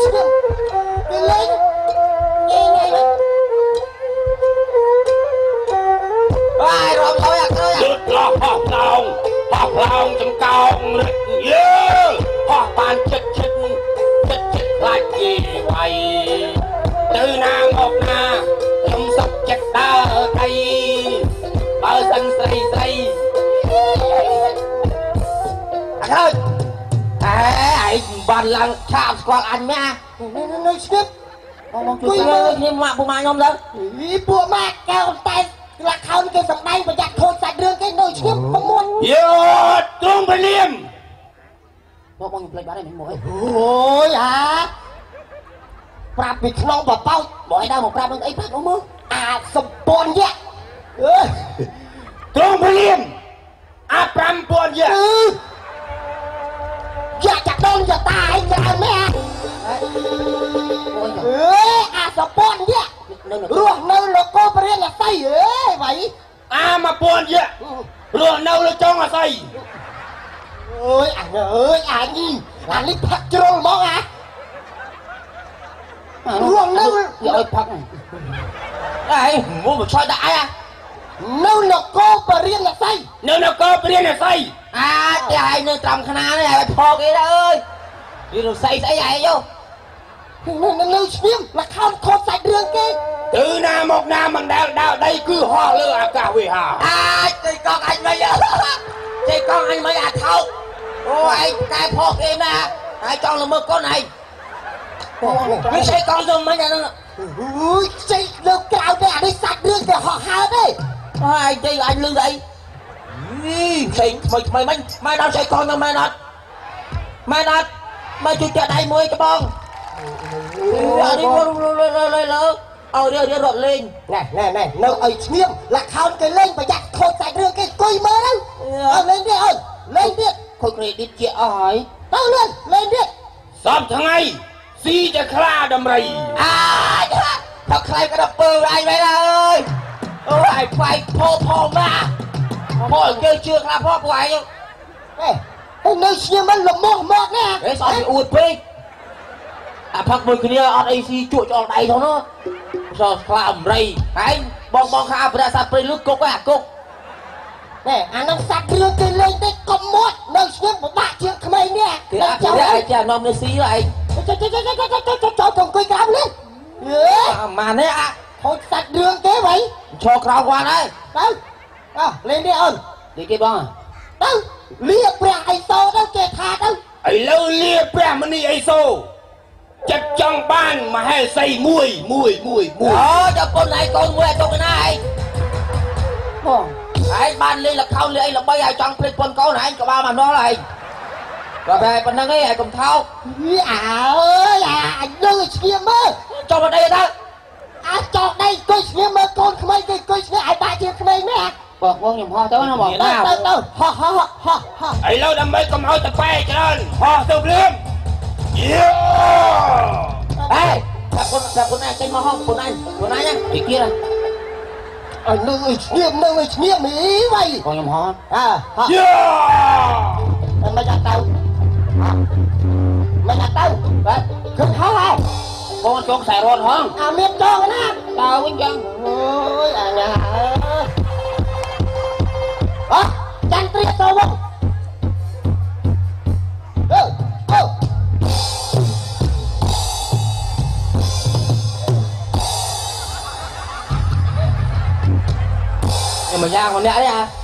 xem đi lên nghe nghe ai rồi thôi à thôi đứt lo học lòng trong cong rịch dơ họ bàn chất lại gì vậy từ nàng một na trong sọc chặt đá ở đây ở sân xây thôi ai bàn lăng chạm qua anh nha nói tiếp Cui mơ nhưng mà bộ mai nhom đó bộ mai kêu tay là không cái sọc đây mà giặt thôi sạch đường cái nồi tiếp không muốn dơ trung bên liêm bao nhiêu plei bán này mình mỗi ôi hả prap bị non và bao mỗi đâu một prap nó ấy prap nó mơ à sập bồn vậy trung bên liêm à pram bồn vậy dạ chặt đơn giờ ta anh giờ mẹ à sập bồn vậy ruộng nơi là cô phải là say vậy à mà bồn vậy ruộng đâu là cho mà say ơi anh lấy thật trôi món à ruộng đâu rồi thật đây mua một soi đại à đâu là cô phải là say nếu nó có phải là say à cái hai nơi trồng khana này là phô kia đó ơi đi rồi say vậy vô nơi xem là không thốt sạch đường kia từ nào một nào mình đào đây cứ ho lơ à cả vì hà à thì con anh bây giờ thì con anh mới thâu ôi cái phô kia nè ai cho là mơ con này cái xe con rồi mấy nhà nó ui chạy đâu cao để đi sạch đường để họ hao đấy ai chơi anh lương đây thì mày đâu xe con đâu mày nát mày chưa chờ đây mua cho bông đi đi rộn lên này đâu ấy nghiêm là khao cái lên và giặt thôi sạch đường cái cùi mơ đâu lên đi ơi lên đi khôi kì đi chị hỏi tao lên đi sắp thằng ấy xí cho khla đầm rầy à thật khai cái đập bơ ai vậy ơi ôi phải phô mà mọi chơi chưa khla phô quay chứ ê nơi xemมันlầm mọt nè để sao bị uột phê à phát mùi kia ở đây xí chuột cho đây thôi nó sao khla ẩm rầy anh bong khla phải ra phê nước cục à cục nè anh đang sạch đưa cái lên cái con mót nơi xem một bạc chuyện không ai nè kìa ai chả nom nơi xí lại cho thằng quay cáo lên mà nè à thôi sạch đường kế vậy cho khao qua đây đâu lên đi ơn đi cái bong à đâu lia bè ai sâu đâu kẻ thà đâu ấy lâu lia bè mà đi ấy sâu chắc trong ban mà hay say mùi đó cho con này con mùi cho cái này ai ban lên là khao lên là bây giờ trong cái con câu này anh có ba mà nó này rồi về phần năng ấy ai cùng thao ơi anh đưa kia mơ cho vào đây đó à cho đây coi kia mơ con không ai coi kia ai ba kia không ai nè bật con nhầm ho tới nó bật đâu ho ấy lâu đâm mấy con hỏi tập bay cho nên ho sâu liêm ê gặp con này trên màu hông con này nhá đi kia này nơi nghiêm ý vậy con nhầm ho à mày đặt tao đấy không khó ai con chọn xài rôn không à miết cho cái nè tao quýnh chân ôi à nhà chăn triệt sâu không nhưng mà ra còn nè đấy à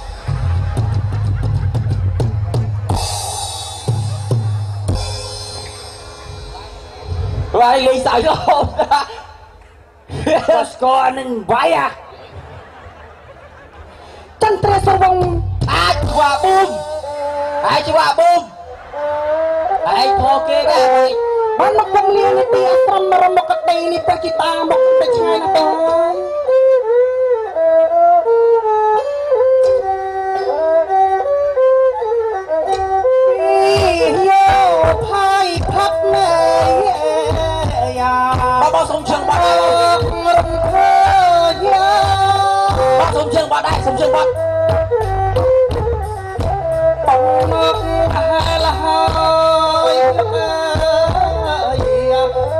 vậy gây sợ không con nên vãi à chân tre sâu bông ai qua bùm ai thô kê cái bán nó không liên cái tia xong mà một cái đây này phải chỉ ta một cái chai nó thôi bao sông trường bao sông trường bao đây sông trường bao bóng nước hai là hơi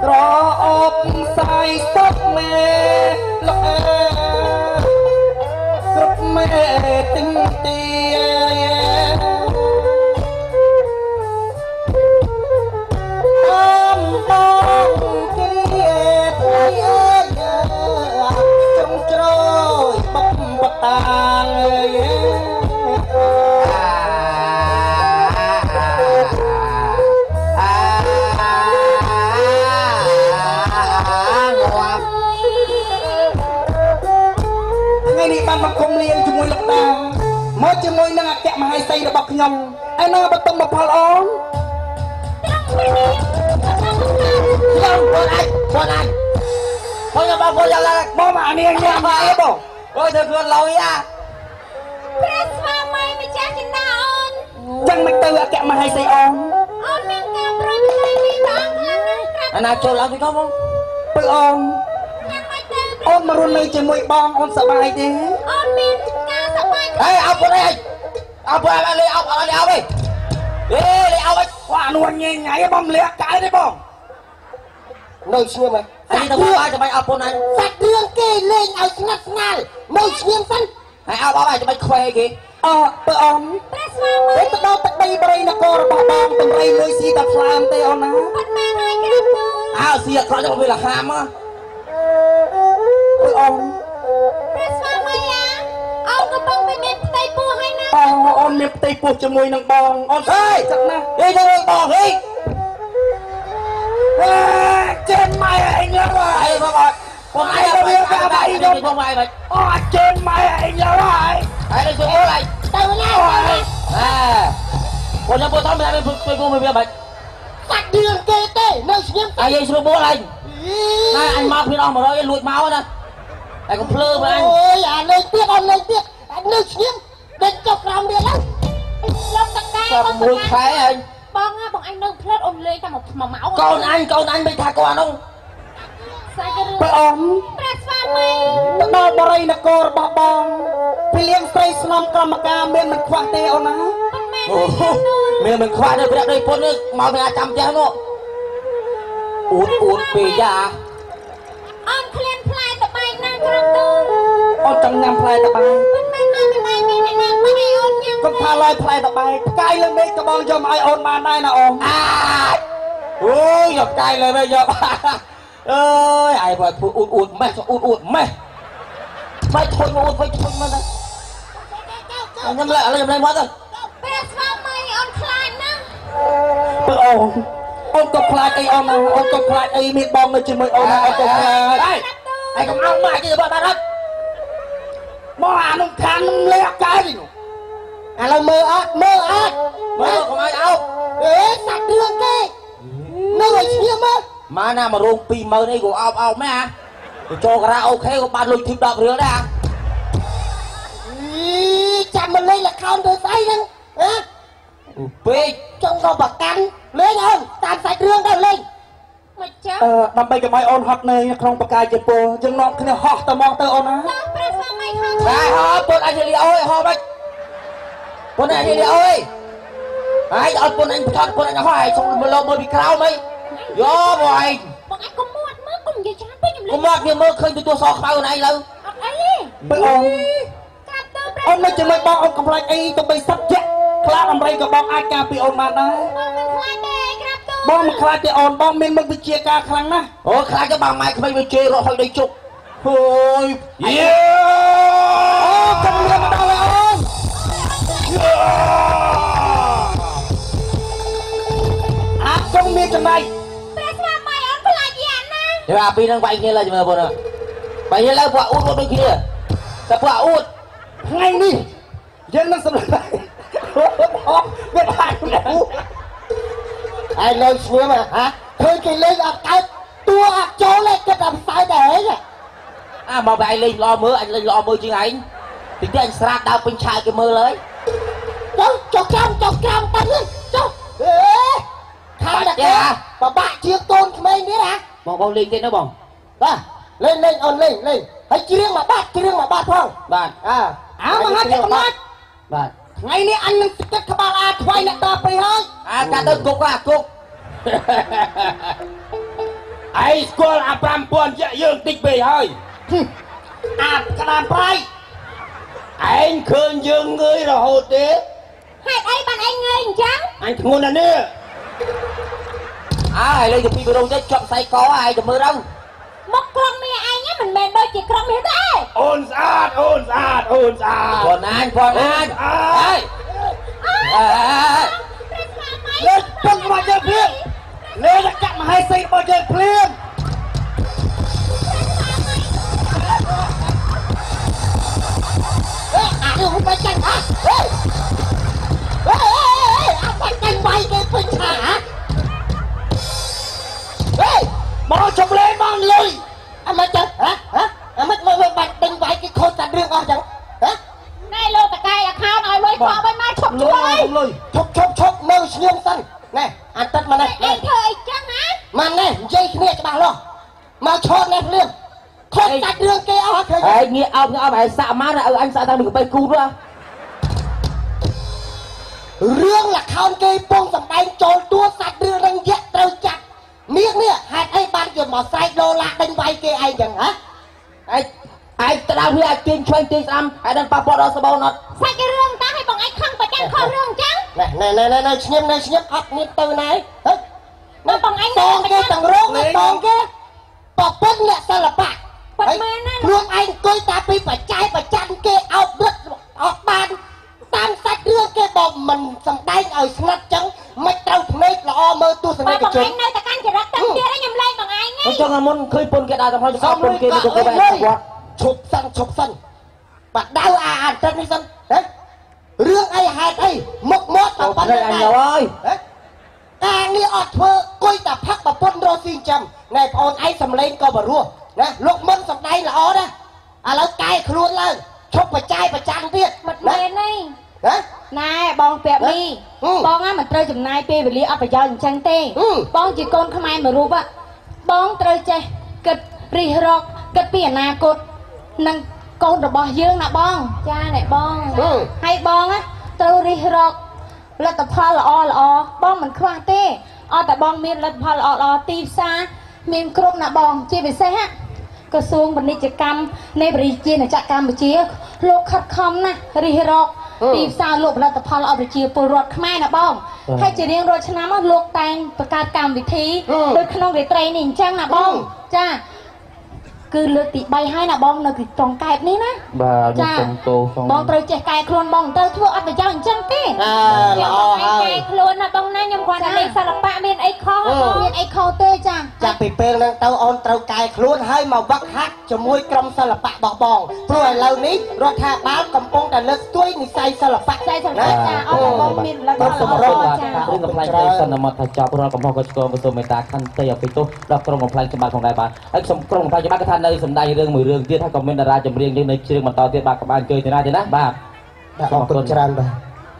ត្រអបសាយសុខមេលោកគ្រប់មេទិញទីអំបងគីថ្លៃអើយចង់ជ្រោយបុកបតាងបានមកគុំលៀងជាមួយលោកតាមកជាមួយនឹងអគ្គមហេសីរបស់ខ្ញុំឯណាបតុមផលអូនខ្ញុំបងអញបងយ៉ាងបងមកអានេះញ៉ាំអីបងអូយទៅខ្លួនឡយអាព្រះស្វាមីម្ចាស់ចិន្តាអូនចឹងមិនទៅអគ្គមហេសីអូនអូនមានការប្រឹងប្រែងពីបងខ្លាំងណាស់អាណាចូលឡើងទៅបងពើអូនអូនមករស់នៅជាមួយបងអូនសប្បាយទេអូនមានការសប្បាយហេអោបងអីអោបងលេអោអោវិញលេអោវិញគាត់អនុញ៉ៃញ៉ៃបងលាក់កាយទេបងនៅឈ្មោះមកអញទៅបាយចាំបាច់អោបងអញសាច់រឿងគេលេងឲ្យស្ងាត់ស្ងាល់នៅឈ្មោះសិនហើយអោបងអញចាំបាច់ខ្វែគេពើអូនព្រះស្វាមីទៅដល់ទឹកដីបរិយនគររបស់បងតម្រៃលុយស៊ីតែខ្លាំងទេអូនណាអត់មែនហើយគ្រាបអើស៊ីអក្រក់ទៅវាលហាមអូនព្រះស្វាមីអូនកំពុងមានផ្ទៃពោះហើយណាអូនមានផ្ទៃពោះជាមួយនឹងបងអូនហេចឹងណាហេទៅបងហេចេញម៉ែឯងលើអីបងអត់បងឯងទៅវាកាបៃទៅបងម៉ែបាច់ចេញម៉ែឯងលើហើយទៅជួយអីទៅណាបងខ្ញុំpotomមិនជួយពុំវាបាច់សាច់រឿងគេទេនៅស្ងៀមអីស្រួលបួលអញណាអញមកពីដល់100លួចមកណាតែកុំភ្លើមើលអញអូយអាលេងទៀតអញទៀតអញនៅស្ងៀមដេញចុះក្រោមវាឡើងលោកតកែបងមួយខែអញបងអញនៅផ្លិតអ៊ំលេងតែមួយម៉ោងកូនអញមិនថាគាត់នោះសាច់រឿងព្រះអង្គព្រះស្វាមីទៅដល់បរិយនគររបស់បងពីលៀងស្រីស្នំកម្មការមានមិនខ្វះទេអូនណាមានមិនខ្វះទេព្រះដូចពុននេះមកពីចាំផ្ទះនោះអួតពីយ៉ាអូនឃ្លានផ្លែតបែកណាក្រំទូអូនចង់ញ៉ាំផ្លែតបែកមិនមែនឲ្យតបែកមានអ្នកណាមិនឲ្យអូនញ៉ាំកុំថាឡើយផ្លែតបែកផ្កាយលើមេឃក៏បងយកមកឲ្យអូនបានដែរណាអូនអូយយកផ្កាយលើមេឃយកអើយអាយបើអួតម៉េះអួតម៉េះមិនធន់អួតមិនធន់មិនខ្ញុំឡើយឥឡូវខ្ញុំមកទៅព្រះស្វាមីអូនខ្លាចណាស់ពើអូនក៏ខ្លាចអីអូនណាអូនក៏ខ្លាចអីមានបងនៅជាមួយអូនណាអូនក៏ខ្លាចហើយកុំអោបមកទេបាទអត់មកអានោះខាននឹងលាក់កាយនោះឥឡូវមើលអត់កុំឲ្យអោបសាច់រឿងគេនៅឲ្យឈ្មោះមើលមកណាមករោង20000អីក៏អោបម៉ែទៅចូលការ៉ាអូខេក៏បានលុយធីប10រៀលដែរចាំមកលេងល្ខោនទៅស្អីហ្នឹងពេកចង់ក៏ប្រកាន់លេងអូនតាមសាច់រឿងទៅលេងមិនចាដើម្បីកុំឲ្យអូនហត់នៅក្នុងបកាយជាពោយើងនាំគ្នាហោះទៅមកទៅអូនណាព្រះស្វាមីហោះបាទហោះពុនអញលីអូយហោះមិនពុនអញលីអូយហើយឲ្យពុនអញថតពុនអញហោះឲ្យសុំមើលមើលពីក្រោមអីយោបងឯងបងឯងកុំមាត់មើលកុំនិយាយច្រើនពេកខ្ញុំកុំមាត់វាមើលឃើញទទួលសខ្មៅខ្លួនឯងលើអត់អីទេអូននៅជាមួយបងអូនកំប្លែងអីទៅបីសັດជាក់ខ្លាចអំរៃក៏បងអាចការពីអូនបានដែរបងមិនខ្លាចទេអូនបងមានមុខវិជ្ជាការខ្លាំងណាស់អូខ្លាចទៅបងម៉ែក្មេងវាជេររត់ហុយដីជុកហូយយេអូកំលៀមដល់អូនអាកុំមានចំណៃព្រះស្វាមីអូនខ្លាចយ៉ាងណាទេអាពីរនឹងវាយគ្នាឡើយមើលបងបើយល់ឡើយពួកអ៊ូតដូចគ្នាតែពួកអ៊ូតថ្ងៃនេះយើងនឹងសម្រាប់វាបាច់ណាស់ឯងលើឈ្មោះហ៎ឃើញគេលេងអត់កើតតួអត់ចូលលេងគិតតែផ្សាយតែឯងមកបែរលេងល្អមើលអញលេងល្អមើលជាងឯងតិចទៀតអញស្រាតដើរពេញឆាយគេមើលហើយចុះក្រោមទៅចុះខាងតែគេបបាក់ជាងកូនក្មេងនេះហ៎បងលេងទៀតណាបងបាទលេងអូនលេងហើយច្រៀងមកបាត់ផងបាទមហាចក្របាទថ្ងៃនេះអញនឹងទឹកក្បាលអាថ្វាយអ្នកតាព្រៃហើយកាត់ទៅគុកគុក ai school à pram pon dạ dương tích bì hơi à cái đàn prai anh khơi dương ngươi là hồ tế hai ấy bạn anh ơi trắng anh ngôn là nè ai lấy được pi đâu chứ chọn say có ai được mơ đâu một con mẹ anh nhá mình đôi chỉ con mẹ đấy ôn sát còn anh ai lên phân mà chơi phiên lên là cắt mà hay xây mà chơi phiên không phải chăng hả anh phải chăng bay cái phình hả bỏ chồng lên mang lùi anh mới chăng hả anh mới bạch đánh bay cái khôn tàn riêng chẳng hả này lô tạc cay khao nói với con bên mai chọc chuối chọc mơ xuyên xanh nè anh tất mà này em thời chăng hả mà nè dây kia cho bà lo mà cho nè liền khôn tàn riêng kia ao hả ai nghe ông phải xạ má là anh xạ thằng mình bay cu đó រឿងlà khôn cây bông sầm bay trốn tua sạch đưa răng dẹt trâu chặt miếng nè hai ai ban chuyện mà sai đô la đánh bay kia ai chẳng hả ai tao huy ai kiên chuyên tiền xăm ai đang pa đó sao bao nó sai cái rương ta hay bằng anh không phải chăng kho rương chăng này xem ấp như từ này nó bằng anh tòn kia tầng rốt này tòn kia bỏ bớt nè sao là bạc luôn anh coi ta bị phải chai phải chăn kia ao bớt ao ban tam sạch đưa kia bom mình sầm đai ở snap trắng mấy trâu mấy lọ mơ tu sầm bằng cái chuyện anh nơi ta can chỉ rất tâm kia đấy nhầm lên bằng anh ấy cho ngắm muốn khơi pôn cái đào tao cho pôn kia đi cũng vậy chụp sân bạn đau à chân đi sân đấy rương ai hạt ai mộc mót mà bắn anh nhiều ơi đi ọt thơ coi ta phát mà pôn đô xin chầm này ôn ai sầm lên coi bà rùa nè lục mân sầm đây là ó đó à nó cay luôn lên chụp phải chai phải chăn biết mặt mền này hả nè bong pẹp đi bong á mình chơi chừng nay pe về li ở phải giờ chăng tê bong chỉ con không ai mà rùa á bong chơi chơi kịch rì rock kịch biển na cột năng con rồi bò dương nè bong cha này bong hay bong á chơi rì rock là tập pha là o bong mình khoan tê tại bong miền là pha là o ti xa miền cột nè bong chia về xe á ក្រសួងពាណិជ្ជកម្មនៃប្រជាណាចក្រកម្ពុជាលោកខិតខំណាស់រិះរកទីផ្សារលក់ផលិតផលអបប្រជាពលរដ្ឋខ្មែរណាបងហើយជារៀងរាល់ឆ្នាំលោកតែងបង្កើតកម្មវិធីដូចក្នុងរាត្រីនេះអញ្ចឹងណាបងចា គឺលើកទី3ហើយណាបងនៅទីត្រង់កែបនេះណាបាទខ្ញុំសូមតោបងត្រូវចេះកែខ្លួនបងទៅធ្វើអត់ប្រយោជន៍អញ្ចឹងទេល្អហើយកែខ្លួនណាបងណាខ្ញុំគាត់ថាលេខសិល្បៈមានអីខុសមានអីខុសទេចាចាប់ពីពេលហ្នឹងទៅអូនត្រូវកែខ្លួនហើយមកវឹកហាត់ជាមួយក្រុមសិល្បៈរបស់បងព្រោះឥឡូវនេះរដ្ឋាភិបាលកំពុងតែលើកស្ទួយនិស្ស័យសិល្បៈចាអត់បងមានលក្ខណៈសម្រាប់ចារឿងកំ ផ្លែសន្មតថាចប់រាល់កំហុសក៏ឆ្កងសូមមេត្តាខន្តីអភ័យទោសដល់ក្រុមកំប្លែងច្បាប់ផងដែរបាទហើយខ្ញុំក្រុមកំប្លែងច្បាប់ក៏ថានៅសម្ដែងរឿងមួយរឿងទៀតហើយក៏មានតារាចម្រៀងយើងនៅជ្រៀងបន្តទៀតបាទក៏បានជួយទៅណាទេណាបាទអរគុណច្រើនបាទ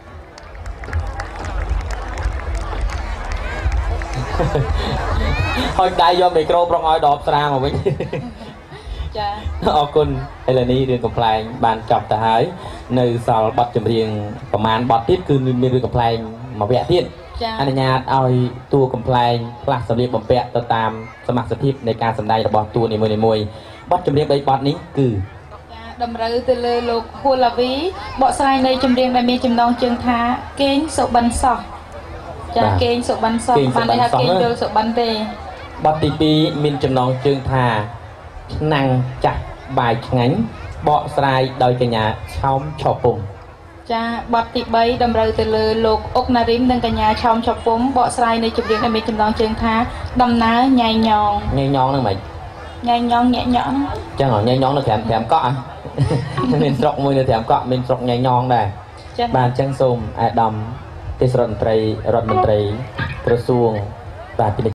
ហើយដៃយកមីក្រូប្រុងឲ្យដបស្រាមកវិញចាអរគុណឥឡូវនេះរឿងកំប្លែងបានចប់ទៅហើយនៅសល់បទចម្រៀងប្រមាណបទទៀតគឺមានរឿងកំប្លែងមួយវគ្គទៀតអនុញ្ញាតឲ្យតួកំប្លែងផ្លាស់សម្លៀកបំពាក់ទៅតាមសមាសភាពនៃការសម្ដែងរបស់តួនីមួយៗបទចម្រៀង3បទនេះគឺតម្រូវទៅលើលោកហួឡាវីបកស្រាយនៃចម្រៀងដែលមានចំណងជើងថាគេងសុបិនសោះចាគេងសុបិនសោះបានន័យថាគេងយល់សុបិនទេបទទី2មានចំណងជើងថាឆ្នាំងចាស់បាយឆ្ងាញ់បកស្រាយដោយកញ្ញាឆោមឆោពុំចាបទទី3តម្រូវទៅលើលោកអុកណារីមនិងកញ្ញាឆោមឆោពុំបកស្រាយនៃចម្រៀងដែលមានចំណងជើងថាដំណើរញ៉ៃញងហ្នឹងមិនញ៉ៃញងញាក់ញក់ហ្នឹងចឹងញ៉ៃញងនៅ5កក់មានស្រុកមួយនៅ5កក់មានស្រុកញ៉ៃញងដែរបាទចឹងសូមអាដាមទេសរដ្ឋមន្ត្រីក្រសួងបាទ